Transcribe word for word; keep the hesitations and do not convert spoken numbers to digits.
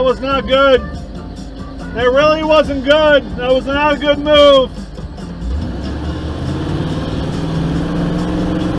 was not good. That really wasn't good. That was not a good move.